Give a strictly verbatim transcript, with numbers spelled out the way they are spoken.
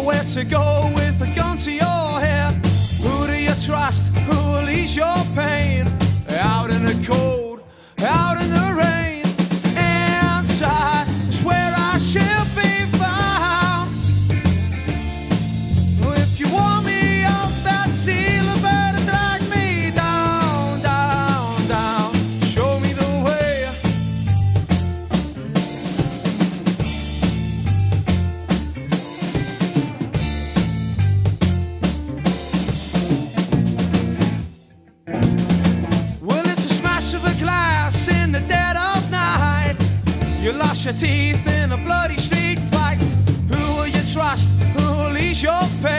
nowhere to go with a gun to your head. Who do you trust? Who will ease your pain? Out in the cold, out in the rain. Inside is where I should be found. If you want me off that seal, you better drag me down, down, down. Show me the way. Well, it's a smash of a glass in the dead of night. You lost your teeth in a bloody street fight. Who will you trust? Who will ease your pain?